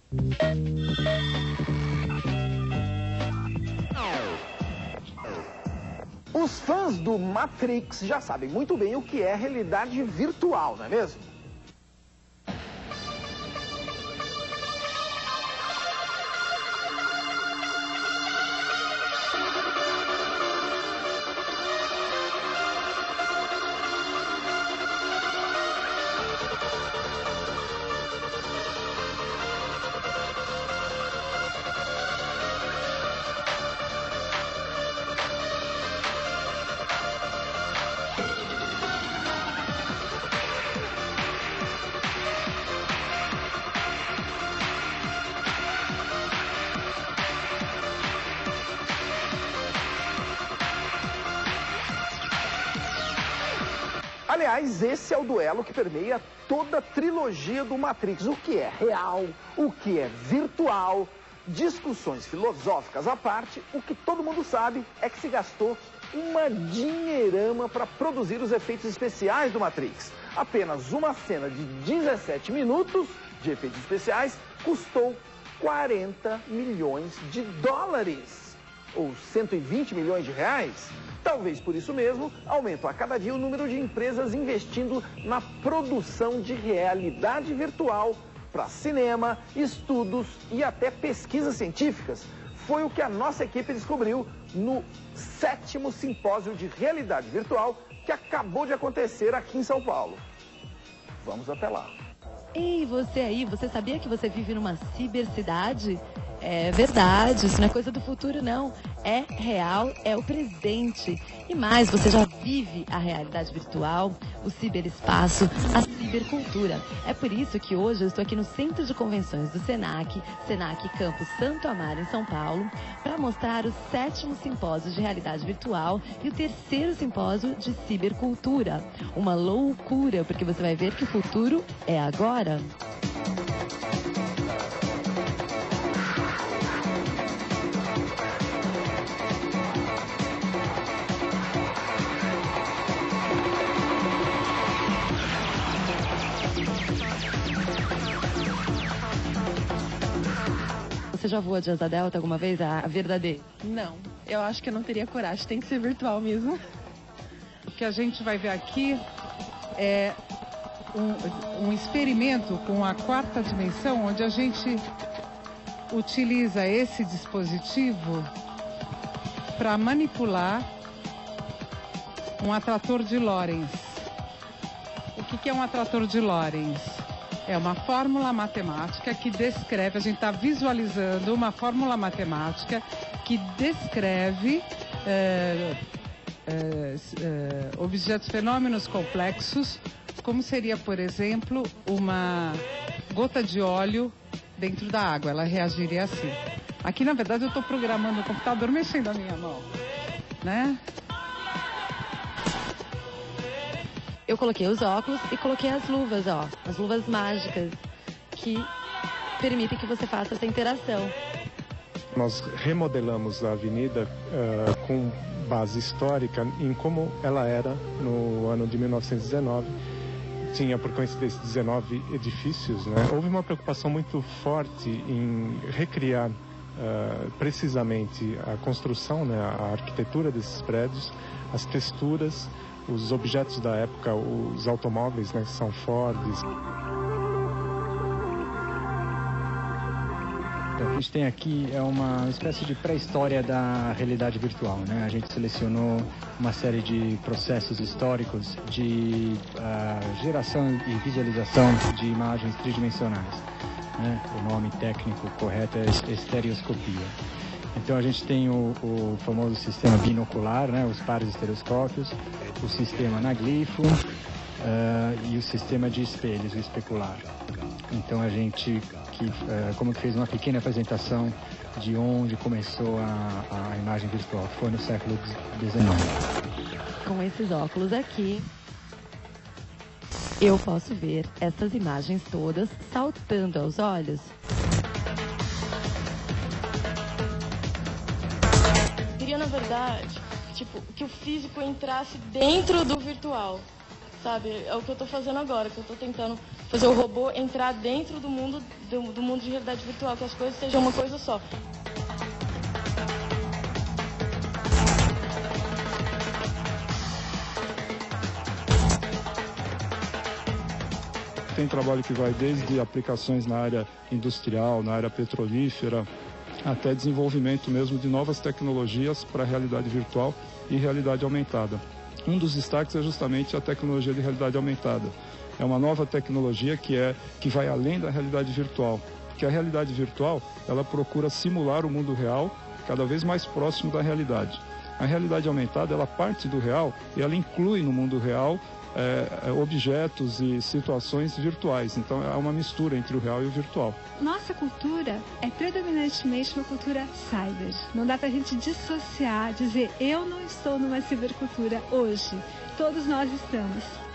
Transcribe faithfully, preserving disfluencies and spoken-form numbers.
Os fãs do Matrix já sabem muito bem o que é realidade virtual, não é mesmo? Aliás, esse é o duelo que permeia toda a trilogia do Matrix. O que é real, o que é virtual, discussões filosóficas à parte, o que todo mundo sabe é que se gastou uma dinheirama para produzir os efeitos especiais do Matrix. Apenas uma cena de dezessete minutos de efeitos especiais custou quarenta milhões de dólares, ou cento e vinte milhões de reais. Talvez por isso mesmo, aumenta a cada dia o número de empresas investindo na produção de realidade virtual para cinema, estudos e até pesquisas científicas. Foi o que a nossa equipe descobriu no sétimo simpósio de realidade virtual que acabou de acontecer aqui em São Paulo. Vamos até lá. Ei, você aí, você sabia que você vive numa cibercidade? É verdade, isso não é coisa do futuro, não. É real, é o presente. E mais, você já vive a realidade virtual, o ciberespaço, a cibercultura. É por isso que hoje eu estou aqui no Centro de Convenções do Senac, Senac Campus Santo Amaro, em São Paulo, para mostrar o sétimo simpósio de realidade virtual e o terceiro simpósio de cibercultura. Uma loucura, porque você vai ver que o futuro é agora. Você já voou de asa delta alguma vez, a verdadeira? Não, eu acho que eu não teria coragem, tem que ser virtual mesmo. O que a gente vai ver aqui é um, um experimento com a quarta dimensão, onde a gente utiliza esse dispositivo para manipular um atrator de Lorentz. O que, que é um atrator de Lorentz? É uma fórmula matemática que descreve, a gente está visualizando uma fórmula matemática que descreve é, é, é, objetos, fenômenos complexos, como seria, por exemplo, uma gota de óleo dentro da água. Ela reagiria assim. Aqui, na verdade, eu estou programando o computador mexendo a minha mão, né? Eu coloquei os óculos e coloquei as luvas, ó, as luvas mágicas, que permitem que você faça essa interação. Nós remodelamos a avenida uh, com base histórica em como ela era no ano de mil novecentos e dezenove. Tinha, por coincidência, dezenove edifícios, né? Houve uma preocupação muito forte em recriar uh, precisamente a construção, né? A arquitetura desses prédios, as texturas, os objetos da época, os automóveis, né, que são Fords. O que a gente tem aqui é uma espécie de pré-história da realidade virtual, né? A gente selecionou uma série de processos históricos de uh, geração e visualização de imagens tridimensionais, né? O nome técnico correto é estereoscopia. Então a gente tem o, o famoso sistema binocular, né, os pares estereoscópios, o sistema anaglifo uh, e o sistema de espelhos, o especular. Então a gente, que, uh, como que fez uma pequena apresentação de onde começou a, a imagem virtual, que foi no século dezenove. Com esses óculos aqui, eu posso ver essas imagens todas saltando aos olhos. Na verdade, tipo, que o físico entrasse dentro do virtual, sabe? É o que eu tô fazendo agora, que eu tô tentando fazer o robô entrar dentro do mundo, do, do mundo de realidade virtual, que as coisas sejam uma coisa só. Tem trabalho que vai desde aplicações na área industrial, na área petrolífera, até desenvolvimento mesmo de novas tecnologias para realidade virtual e realidade aumentada. Um dos destaques é justamente a tecnologia de realidade aumentada. É uma nova tecnologia que, é, que vai além da realidade virtual, porque a realidade virtual ela procura simular o mundo real cada vez mais próximo da realidade. A realidade aumentada ela parte do real e ela inclui no mundo real É, objetos e situações virtuais. Então é uma mistura entre o real e o virtual. Nossa cultura é predominantemente uma cultura cyber. Não dá pra gente dissociar, dizer eu não estou numa cibercultura hoje. Todos nós estamos.